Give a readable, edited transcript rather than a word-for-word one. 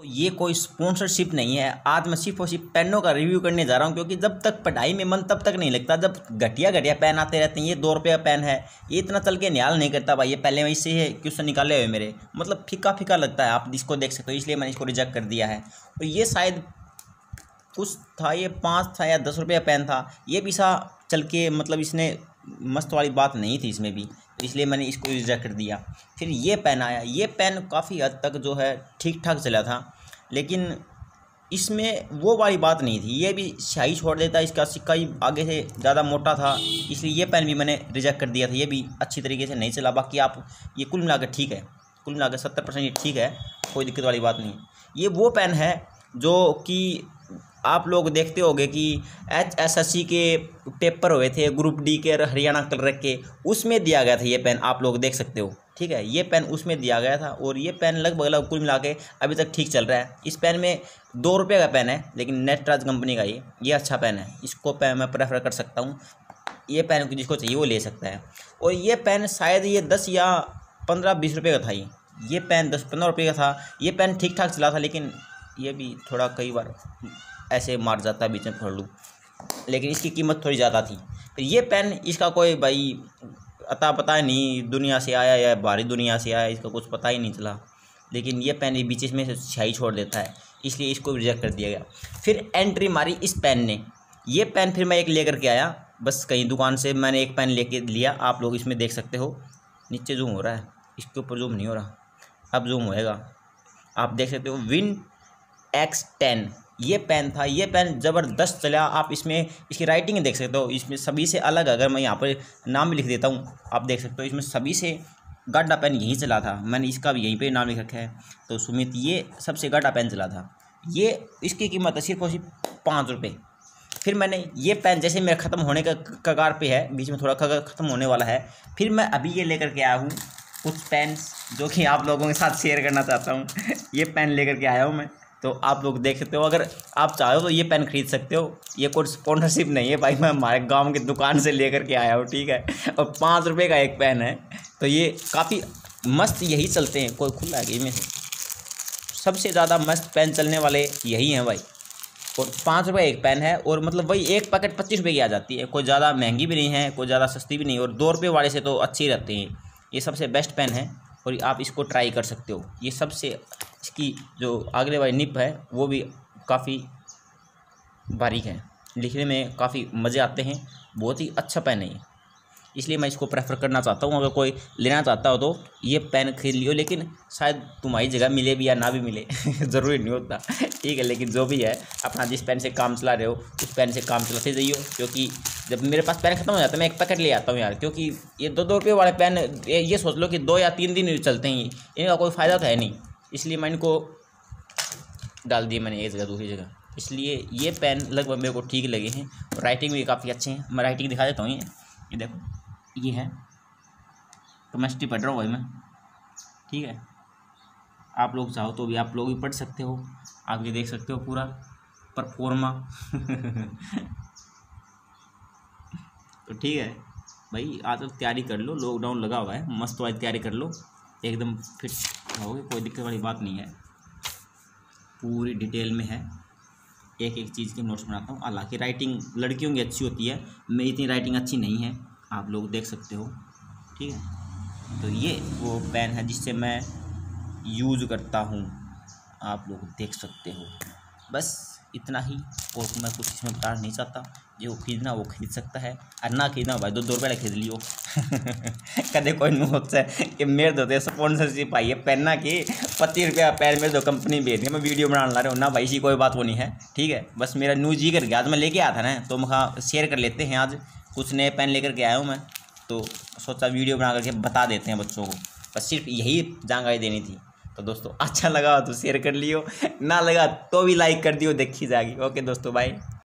ये कोई स्पॉन्सरशिप नहीं है। आज मैं सिर्फ और सिर्फ पेनों का रिव्यू करने जा रहा हूँ, क्योंकि जब तक पढ़ाई में मन तब तक नहीं लगता। जब घटिया घटिया पेन आते रहते हैं, ये 2 रुपये का पेन है, ये इतना चल के न्याल नहीं करता भाई। ये पहले वहीं से क्वेश्चन निकाले हुए मेरे, मतलब फीका फीका लगता है, आप इसको देख सकते हो, इसलिए मैंने इसको रिजेक्ट कर दिया है। और ये शायद कुछ था, ये 5 था या 10 रुपये का पेन था, ये भी सा चल के, मतलब इसने मस्त वाली बात नहीं थी इसमें भी, तो इसलिए मैंने इसको रिजेक्ट कर दिया। फिर ये पेन आया, ये पेन काफ़ी हद तक जो है ठीक ठाक चला था, लेकिन इसमें वो वाली बात नहीं थी, ये भी स्याही छोड़ देता, इसका सिक्का ही आगे से ज़्यादा मोटा था, इसलिए ये पेन भी मैंने रिजेक्ट कर दिया था। ये भी अच्छी तरीके से नहीं चला। बाकी आप ये कुल मिलाकर ठीक है, कुल मिलाकर 70% ये ठीक है, कोई दिक्कत वाली बात नहीं। ये वो पेन है जो कि आप लोग देखते होंगे कि HSSC के पेपर हुए थे ग्रुप डी के हरियाणा कलर के, उसमें दिया गया था ये पेन, आप लोग देख सकते हो, ठीक है। ये पेन उसमें दिया गया था, और ये पेन लगभग कुल मिला के अभी तक ठीक चल रहा है। इस पेन में 2 रुपये का पेन है, लेकिन नटराज कंपनी का ये अच्छा पेन है, इसको पेन मैं प्रेफर कर सकता हूँ। ये पेन जिसको चाहिए वो ले सकता है। और ये पेन शायद ये 10 या 15-20 रुपये का था। ये पेन 10-15 रुपये का था। ये पेन ठीक ठाक चला था, लेकिन ये भी थोड़ा कई बार ऐसे मार जाता है बीच में पकड़ लूँ, लेकिन इसकी कीमत थोड़ी ज़्यादा थी। फिर ये पेन, इसका कोई भाई अता पता ही नहीं, दुनिया से आया या बाहरी दुनिया से आया, इसका कुछ पता ही नहीं चला, लेकिन ये पेन बीच में से स्याही छोड़ देता है, इसलिए इसको रिजेक्ट कर दिया गया। फिर एंट्री मारी इस पेन ने। ये पेन फिर मैं एक लेकर के आया, बस कहीं दुकान से मैंने एक पेन लेके लिया। आप लोग इसमें देख सकते हो, नीचे जूम हो रहा है, इसके ऊपर जूम नहीं हो रहा, अब जूम होएगा। आप देख सकते हो विन X10 ये पेन था। ये पेन ज़बरदस्त चला। आप इसमें इसकी राइटिंग देख सकते हो, इसमें सभी से अलग, अगर मैं यहाँ पर नाम भी लिख देता हूँ, आप देख सकते हो इसमें सभी से गाढ़ा पेन यही चला था। मैंने इसका भी यहीं पे नाम लिख रखा है, तो सुमित ये सबसे गाढ़ा पेन चला था। ये इसकी कीमत है सिर्फ और सिर्फ 5 रुपये। फिर मैंने ये पेन जैसे मेरा ख़त्म होने का कगार पे है, बीच में थोड़ा ख़त्म होने वाला है, फिर मैं अभी ये लेकर के आया हूँ कुछ पेन जो कि आप लोगों के साथ शेयर करना चाहता हूँ। ये पेन लेकर के आया हूँ मैं, तो आप लोग देख सकते हो। अगर आप चाहो तो ये पेन खरीद सकते हो। ये कोई स्पॉन्सरशिप नहीं है भाई, मैं हमारे गांव की दुकान से लेकर के आया हूँ, ठीक है। और 5 रुपये का एक पेन है, तो ये काफ़ी मस्त यही चलते हैं। कोई खुला है इनमें से, सबसे ज़्यादा मस्त पेन चलने वाले यही हैं भाई। और 5 रुपये एक पेन है, और मतलब वही एक पैकेट 25 रुपये की आ जाती है। कोई ज़्यादा महंगी भी नहीं है, कोई ज़्यादा सस्ती भी नहीं, और 2 रुपये वाले से तो अच्छी रहते हैं। ये सबसे बेस्ट पेन है, और आप इसको ट्राई कर सकते हो। ये सबसे, इसकी जो आगे वाली निब है वो भी काफ़ी बारीक है, लिखने में काफ़ी मज़े आते हैं, बहुत ही अच्छा पेन है ये, इसलिए मैं इसको प्रेफर करना चाहता हूँ। अगर कोई लेना चाहता हो तो ये पेन खरीद लियो, लेकिन शायद तुम्हारी जगह मिले भी या ना भी मिले ज़रूरी नहीं होता, ठीक है। लेकिन जो भी है, अपना जिस पेन से काम चला रहे हो उस पेन से काम चलाते जाइए, क्योंकि जब मेरे पास पेन खत्म हो जाता है मैं एक पैकेट ले आता हूँ यार, क्योंकि ये 2-2 रुपये वाले पेन, ये सोच लो कि 2 या 3 दिन चलते हैं, इनका कोई फ़ायदा तो है नहीं, इसलिए मैं इनको डाल दिए मैंने एक जगह दूसरी जगह। इसलिए ये पेन लगभग मेरे को ठीक लगे हैं, और राइटिंग भी काफ़ी अच्छे हैं। मैं राइटिंग दिखा देता हूँ, ये देखो, ये है केमिस्ट्री पढ़ रहा हूँ भाई मैं, ठीक है। आप लोग चाहो तो भी आप लोग भी पढ़ सकते हो, आप ये देख सकते हो पूरा परफॉर्मा तो ठीक है भाई, आज तक तैयारी कर लो, लॉकडाउन लगा हुआ है, मस्त वाली तैयारी कर लो, एकदम फिट रहोगे, कोई दिक्कत वाली बात नहीं है। पूरी डिटेल में है, एक एक चीज़ के नोट्स बनाता हूँ। हालांकि राइटिंग लड़कियों की अच्छी होती है, मेरी इतनी राइटिंग अच्छी नहीं है, आप लोग देख सकते हो, ठीक है। तो ये वो पेन है जिससे मैं यूज़ करता हूँ, आप लोग देख सकते हो। बस इतना ही, और मैं कुछ इसमें बताना नहीं चाहता। जो खरीदना वो खरीद सकता है, और ना खरीदना भाई 2-2 रुपये खरीद लियो कदे कोई नहीं होता है कि मेरे दो स्पॉन्सरशिप आई है पेना की 25 रुपये पेन मेरे दो कंपनी भेज दी, मैं वीडियो बनाने ला रहा हूँ ना भाई, इसी कोई बात वो नहीं है, ठीक है। बस मेरा न्यूज़ जी कर गया, आज मैं लेके आया था ना, तो मैं शेयर कर लेते हैं। आज कुछ नए पेन लेकर के आया हूँ मैं, तो सोचा वीडियो बना करके बता देते हैं बच्चों को, बस सिर्फ यही जानकारी देनी थी। तो दोस्तों अच्छा लगा तो शेयर कर लियो, ना लगा तो भी लाइक कर दियो, देखी जाएगी। ओके दोस्तों, बाय।